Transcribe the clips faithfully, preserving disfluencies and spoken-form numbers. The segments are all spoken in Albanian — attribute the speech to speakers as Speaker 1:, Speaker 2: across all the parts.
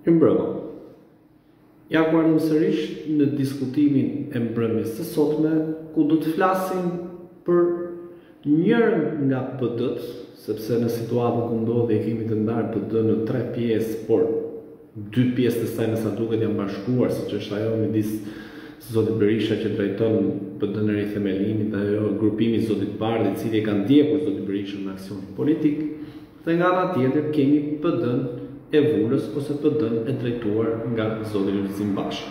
Speaker 1: Mbrëma. Ja ku ardhëm sërish në diskutimin e mbrëmjes së sotme, ku do të flasim për njërën nga P D-t, sepse në situatën ku ndodhi e kemi të ndarë P D në tre pjesë, por dy pjesë të saj në sa duket janë bashkuar, siç është ajo midis zotit Berisha që drejton P D-n e rithemelimit dhe ajo grupimi zotit Bardhi, i cili e ka ndjekur zotin Berisha në aksion politik, dhe nga ana tjetër kemi P D-n e Vulës ose P D-n e drejtuar nga zoti Lulzim Basha.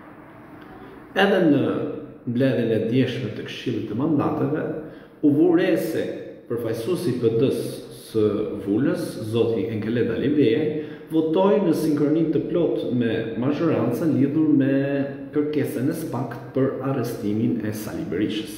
Speaker 1: Edhe në mbledhjen e djeshme të Këshillit të Mandateve, u vure se përfaqësuesi i P D-s së Vulës, zoti Enkele Dalivej, votoi në sinkroni të plot me mazhorancën lidhur me kërkesën e SPAK për arrestimin e Sali Berishës.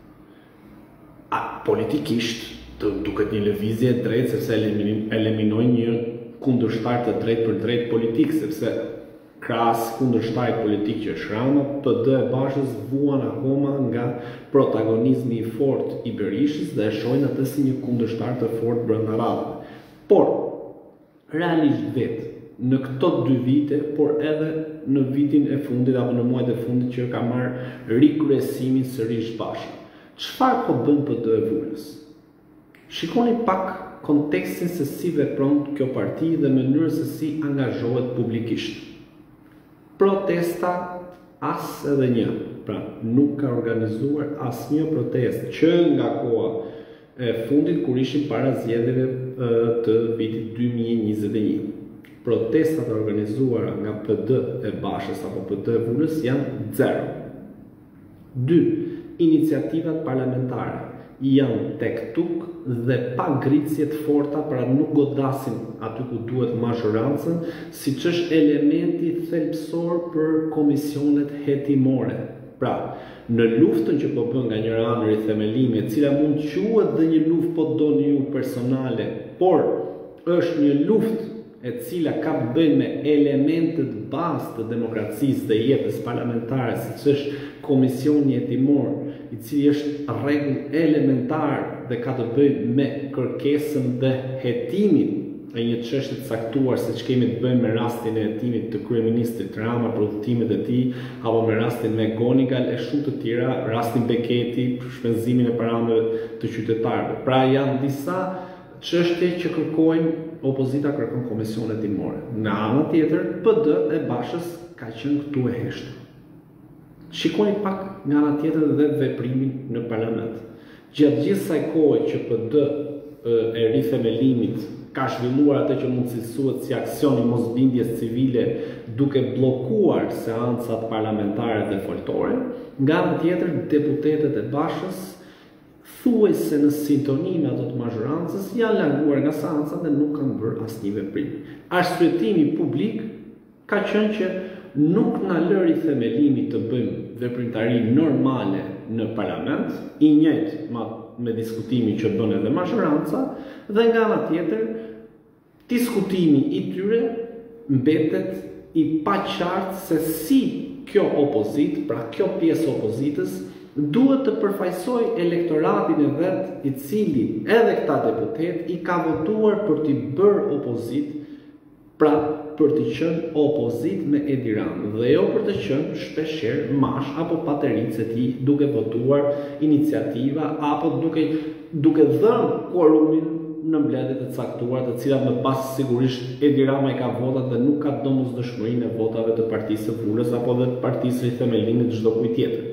Speaker 1: A, politikisht, të duket një lëvizje e drejtë, sepse eliminoi një kundërshtar të drejtë për drejtë politik, sepse krahas kundërshtarit politik që është Rama, P D e Bashës vuan akoma nga protagonizmi i fortë i Berishës dhe e shohin atë si një kundërshtar të fortë brenda radhave. Por, realisht vetë, në këto dy vite, por edhe në vitin e fundit apo në muajt e fundit që ka marrë rikryesimin sërish Basha, çfarë po bën P D e Vulës? Shikoni pak kontekstin se si vepron kjo parti dhe mënyrën se si angazhohet publikisht. Protesta as edhe një, pra nuk ka organizuar asnjë protestë që nga koha e fundit kur ishin para zgjedhjeve të vitit dy mijë e njëzet e një. Protestat e organizuara nga P D e Bashës apo P D e Vulës janë zero. dy. Iniciativat parlamentare janë tek tuk dhe pa ngritësje të forta, pra nuk godasin aty ku duhet mazhorancën, siç është elementi thelbësor për komisionet hetimore. Pra, në luftën që po bën nga njëra anë rithemelimi, e cila mund quhet dhe një luftë po doni ju personale, por është një luftë e cila ka të bëjë me elementet bazë të demokracisë dhe jetës parlamentare, siç është komisioni hetimor, i cili është rregull elementar dhe ka të bëjë me kërkesën dhe hetimin e një çështje të caktuar, siç kemi të bëjmë me rastin e hetimit të kryeministrit Rama për udhëtimet e tij, apo me rastin me Gonigal e shumë të tjera, rastin Beketi për shpenzimin e parave të qytetarëve. Pra janë disa çështje që kërkojnë opozita, kërkon komisione hetimore. Nga ana tjetër, P D e Bashës ka qenë këtu e heshtur. Shikoni pak nga ana tjetër dhe veprimin në parlament. Gjatë gjithë kësaj kohe që P D e rithemelimit ka zhvilluar atë që mund cilësohet si aksion i mosbindjes civile duke bllokuar seancat parlamentare dhe foltore, nga ana tjetër deputetët e Bashës thuajse në sintoni me ato të mazhorancës janë larguar nga seancat dhe nuk kanë bërë asnjë veprim. Arsyetimi publik ka qenë që nuk na lë rithemelimi të bëjmë veprimtari normale në parlament, i njëjtë me diskutimin që bën edhe mazhoranca, dhe nga ana tjetër diskutimi i tyre mbetet i paqartë se si kjo opozit, pra kjo pjesë opozitës, duhet të përfaqësoj elektoratin e vet, i cili edhe këta deputet i ka votuar për t'i bërë opozit, pra për të qenë opozit me Edi Ramën, dhe jo për të qenë shpeshherë mash apo pateric e tij duke votuar iniciativa apo duke duke dhënë quorumin në mbledhjet e caktuara, të cilat më pas sigurisht Edi Rama i ka votat dhe nuk ka domosdoshmërinë e votave të Partisë së Vulës apo dhe të Partisë së Rithemelimit çdo kujt tjetër.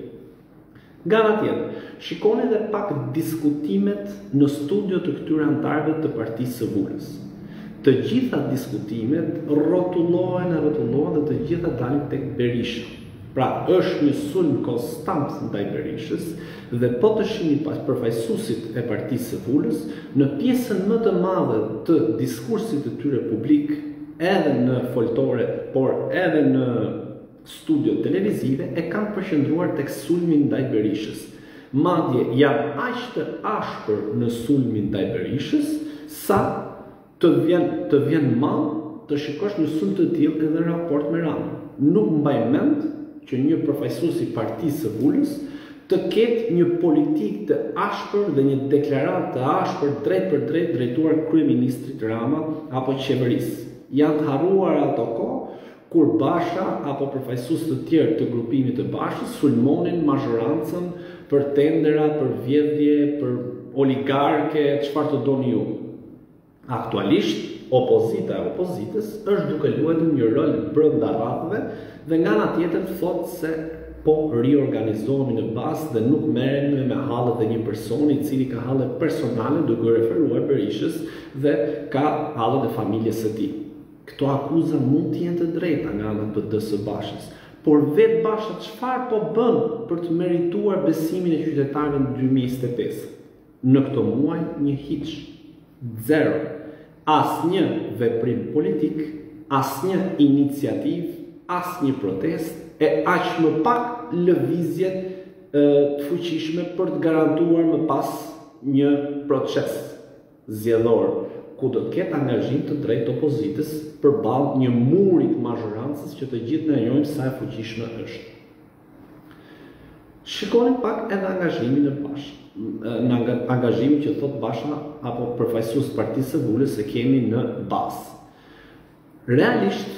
Speaker 1: Nga ana tjetër, shikoni edhe pak diskutimet në studio të këtyre antarëve të Partisë së Vulës. Të gjitha diskutimet rrotullohen e rrotullohen dhe të gjitha dalin tek Berisha. Pra, është një sulm konstant ndaj Berishës dhe po të shihni pas përfaqësuesit e Partisë së Vulës, në pjesën më të madhe të diskursit të tyre publik, edhe në foltore, por edhe në studio televizive, e kanë përqendruar tek sulmi ndaj Berishës. Madje janë aq të ashpër në sulmin ndaj Berishës, sa të vjen të vjen mal të shikosh në sulm të tillë edhe në raport me Ramën. Nuk mbaj mend që një përfaqësues i Partisë së Vulës të ketë një politikë të ashpër dhe një deklaratë të ashpër drejt për drejt drejtuar kryeministrit Rama apo qeverisë. Janë të harruar ato kohë kur Basha apo përfaqësues të tjerë të grupimit të Bashës sulmonin mazhorancën për tendera, për vjedhje, për oligarke, çfarë të doni ju. Aktualisht, opozita e opozitës është duke luajtur një rol brenda rrafëve dhe nga ana tjetër thotë se po riorganizohemi në bazë dhe nuk merremi me hallet e një personi i cili ka halle personale duke referuar Berishës dhe ka hallet e familjes së tij. Këto akuza mund të jenë të drejta nga ana e P D së Bashës, por vetë Basha çfarë po bën për të merituar besimin e qytetarëve në dy mijë e njëzet e pesë? Në këto muaj një hiç, zero. Asnjë veprim politik, asnjë iniciativë, asnjë protestë e aq më pak lëvizje të fuqishme për të garantuar më pas një proces zgjedhor ku do të ketë angazhim të drejtë opozitës përballë një muri të mazhorancës që të gjithë ne njohim sa e fuqishme është. Shikoni pak edhe angazhimin e Bashë. Në angazhimin që thot Basha apo përfaqësues Partisë së Vulës se kemi në bazë. Realisht,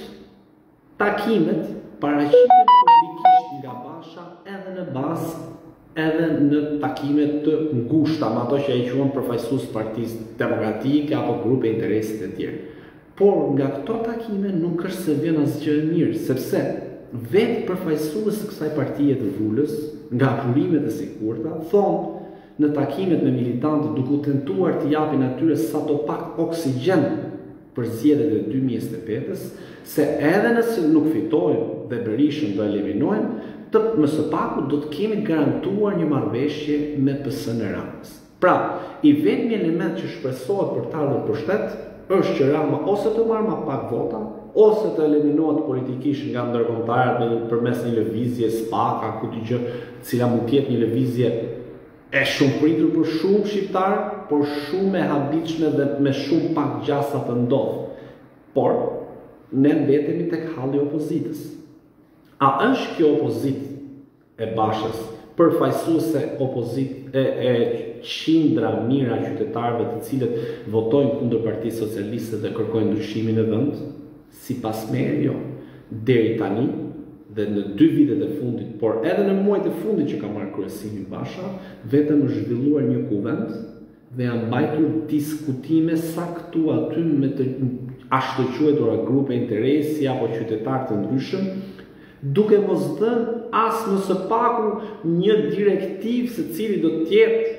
Speaker 1: takimet paraqiten publikisht nga Basha edhe në bazë, edhe në takime të ngushta, me ato që ai quhen përfaqësues Partisë Demokratike apo grupe interesit e tjerë. Por nga këto takime nuk është se vjen asgjë e mirë, sepse vetë përfaqësues të kësaj partie të Vulës, nga apurimet e sigurta, thonë në takimet me militantë duke tentuar të japin atyre sadopak oksigjen për zgjedhjet e dy mijë e njëzet e pesës, se edhe nëse nuk fitojmë dhe Berishën do eliminojmë, të më së paku do të kemi garantuar një marrëveshje me P S-n e Ramës. Pra, i vetmi element që shpresohet për të ardhur pushtet është që Rama ose të marrë më pak vota, ose të eliminohet politikisht nga ndërkombëtarët përmes një lëvizje spaka, ku të gjë, cila mund të jetë një lëvizje e shumë pritur për shumë shqiptarë, por shumë e habitshme dhe me shumë pak gjasa të ndodhë. Por, ne mbetemi tek halli i opozitës. A është kjo opozitë e Bashës përfaqësuese opozit e, e qindra mira qytetarëve të cilët votojnë kundër Partisë Socialiste dhe kërkojnë ndryshimin e vend? Sipas meje, jo. Deri tani dhe në dy vitet e fundit, por edhe në muajt e fundit që ka marrë kryesimin Basha, vetëm është zhvilluar një kuvend dhe janë mbajtur diskutime sa këtu aty me të ashtu quajtura grupe interesi apo qytetarë të ndryshëm, duke mos dhënë as më së paku një direktiv se cili do të jetë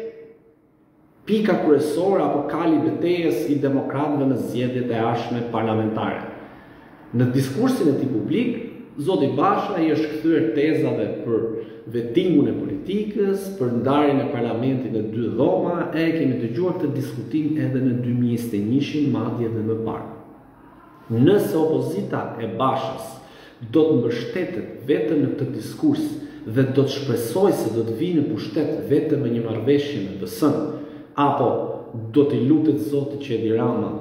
Speaker 1: pika kryesore apo kali i betejës i demokratëve në zgjedhjet e ardhshme parlamentare. Në diskursin e tij publik, Zoti Basha i është kthyer tezave për vetimun e politikës, për ndarjen e parlamentit në dy dhoma, e kemi dëgjuar këtë diskutim edhe në dy mijë e njëzet e një, madje edhe më parë. Nëse opozita e Bashës do të mbështetet vetëm në këtë diskurs dhe do të shpresojë se do të vijë në pushtet vetëm me një marrëveshje me P S-n, apo do t'i lutet Zotit që Edi Rama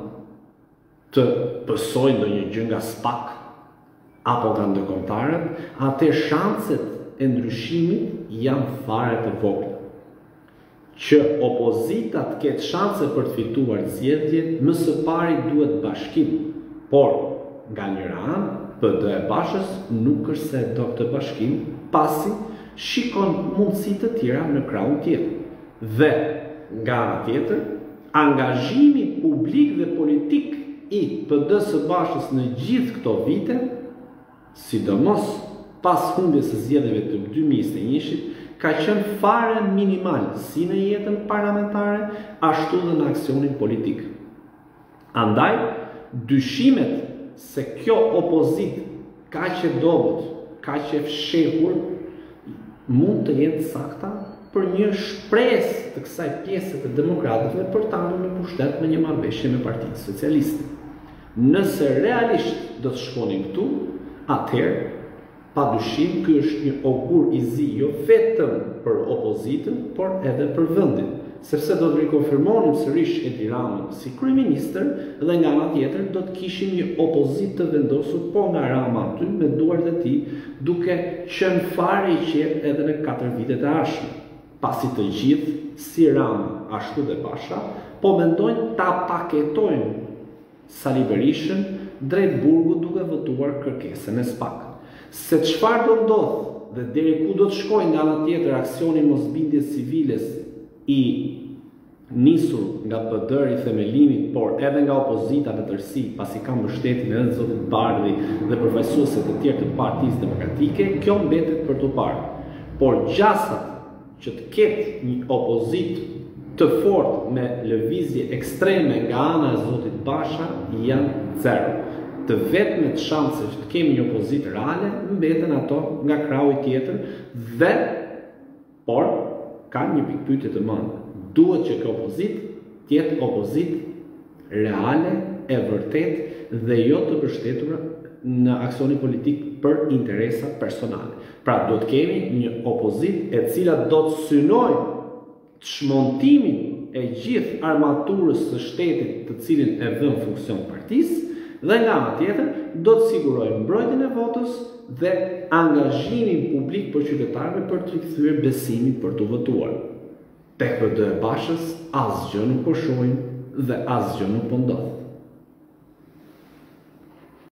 Speaker 1: të pësojë ndonjë gjë nga SPAK apo nga ndërkombëtarët, atë shanset e ndryshimit janë fare të vogla. Që opozita të ketë shanse për të fituar zgjedhjet, më së pari duhet bashkim, por nga njëra anë, P D e Bashës nuk është se do këtë bashkim, pasi shikon mundësi të tjera në krahun tjetër. Dhe nga ana tjetër, angazhimi publik dhe politik i P D së Bashës në gjithë këto vite, sidomos pas humbjes së zgjedhjeve të dy mijë e njëzet, ka qenë fare minimal si në jetën parlamentare, ashtu dhe në aksionin politik. Andaj, dyshimet se kjo opozit kaq e dobët, kaq e fshehur, mund të jenë sakta për një shpresë të kësaj pjese të demokratëve për të ardhur në pushtet me një marrëveshje me Partinë Socialiste. Nëse realisht do të shkonin këtu, atëherë, pa dyshim, ky është një augur i zi jo vetëm për opozitën, por edhe për vendin, sepse do të rikonfirmonim sërish Edi Ramën si kryeministër dhe nga ana tjetër do të kishim një opozitë të vendosur po nga Rama aty me duart e tij, duke qenë fare i qetë edhe në katër vitet e ardhshme. Pasi të gjithë, si Rama ashtu dhe Basha, po mendojnë ta paketojnë Sali Berishën drejt burgut duke votuar kërkesën e SPAK. Se çfarë do ndodh dhe deri ku do të shkojë nga ana tjetër aksioni mosbindjes civiles i nisur nga P D R-i themelimit, por edhe nga opozita në tërësi, pasi ka mbështetjen edhe zotit Bardhi dhe përfaqësuesit e tjerë të Partisë Demokratike, kjo mbetet për të parë. Por gjasat që të ketë një opozitë të fortë me lëvizje ekstreme nga ana e zotit Basha janë zero. Të vetmet shanse që të kemi një opozitë reale mbeten ato nga krahu tjetër dhe por ka një pikpyetje të madhe. Duhet që kjo opozitë të jetë opozitë reale, e vërtet dhe jo të mbështetur në aksioni politik për interesa personale. Pra do të kemi një opozitë e cila do të synojë çmontimin e gjithë armaturës së shtetit të cilin e vën funksion partisë dhe nga ana tjetër do të sigurojë mbrojtjen e votës dhe angazhimin publik për qytetarëve për të rikthyer besimin për të votuar. Tek P D e Bashës asgjë nuk po shohim dhe asgjë nuk po ndodh.